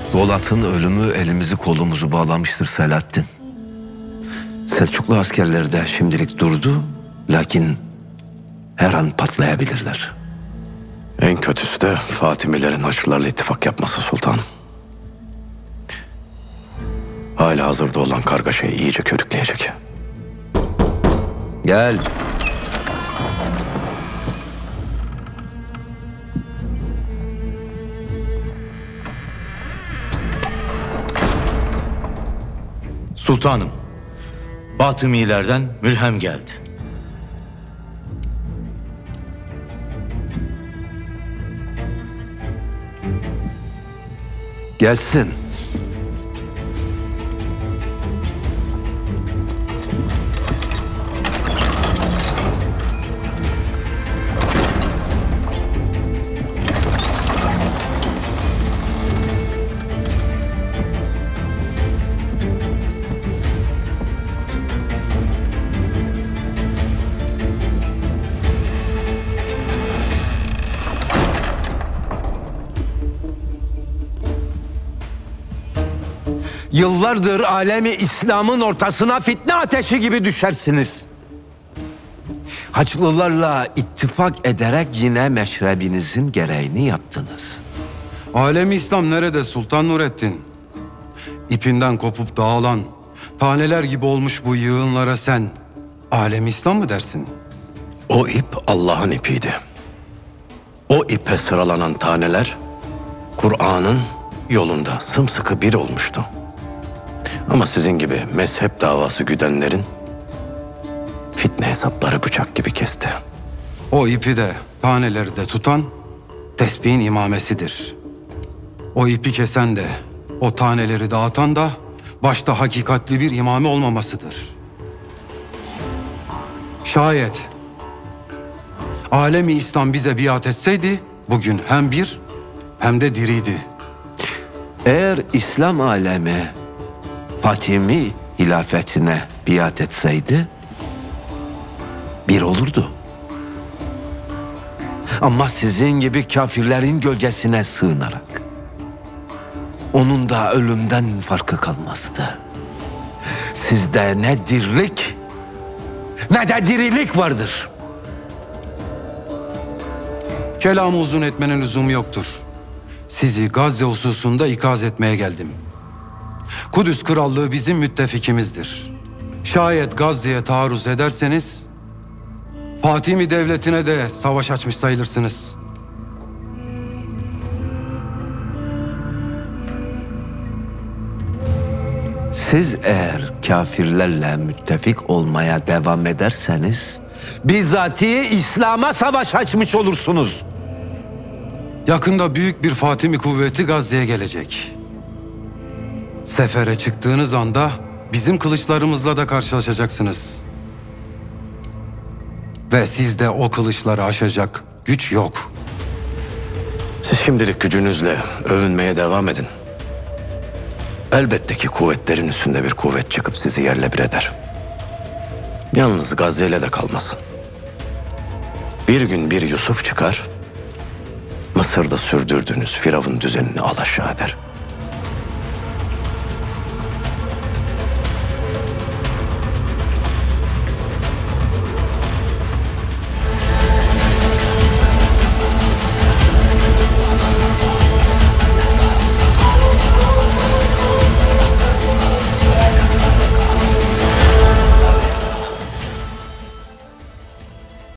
Polat'ın ölümü elimizi kolumuzu bağlamıştır Selahattin. Selçuklu askerleri de şimdilik durdu, lakin her an patlayabilirler. En kötüsü de Fatimilerin Haçlılarla ittifak yapması sultanım. Hala hazırda olan kargaşayı iyice körükleyecek. Gel. Sultanım, Batımilerden mülhem geldi. Gelsin. Yıllardır alemi İslam'ın ortasına fitne ateşi gibi düşersiniz. Haçlılarla ittifak ederek yine meşrebinizin gereğini yaptınız. Alemi İslam nerede Sultan Nurettin? İpinden kopup dağılan, taneler gibi olmuş bu yığınlara sen alemi İslam mı dersin? O ip Allah'ın ipiydi. O ipe sıralanan taneler Kur'an'ın yolunda sımsıkı bir olmuştu. Ama sizin gibi mezhep davası güdenlerin fitne hesapları bıçak gibi kesti. O ipi de taneleri de tutan tesbihin imamesidir. O ipi kesen de o taneleri dağıtan da başta hakikatli bir imame olmamasıdır. Şayet alemi İslam bize biat etseydi bugün hem bir hem de diriydi. Eğer İslam alemi Fatimi hilafetine biat etseydi bir olurdu. Ama sizin gibi kafirlerin gölgesine sığınarak onun da ölümden farkı kalmazdı. Sizde ne dirlik ne de dirilik vardır. Kelamı uzun etmenin lüzumu yoktur. Sizi Gazze hususunda ikaz etmeye geldim. Kudüs Krallığı bizim müttefikimizdir. Şayet Gazze'ye taarruz ederseniz Fatimi Devleti'ne de savaş açmış sayılırsınız. Siz eğer kafirlerle müttefik olmaya devam ederseniz bizzatihi İslam'a savaş açmış olursunuz. Yakında büyük bir Fatimi kuvveti Gazze'ye gelecek. Sefere çıktığınız anda bizim kılıçlarımızla da karşılaşacaksınız. Ve sizde o kılıçları aşacak güç yok. Siz şimdilik gücünüzle övünmeye devam edin. Elbette ki kuvvetlerin üstünde bir kuvvet çıkıp sizi yerle bir eder. Yalnız Gazze ile de kalmaz. Bir gün bir Yusuf çıkar, Mısır'da sürdürdüğünüz Firavun düzenini alaşağı eder.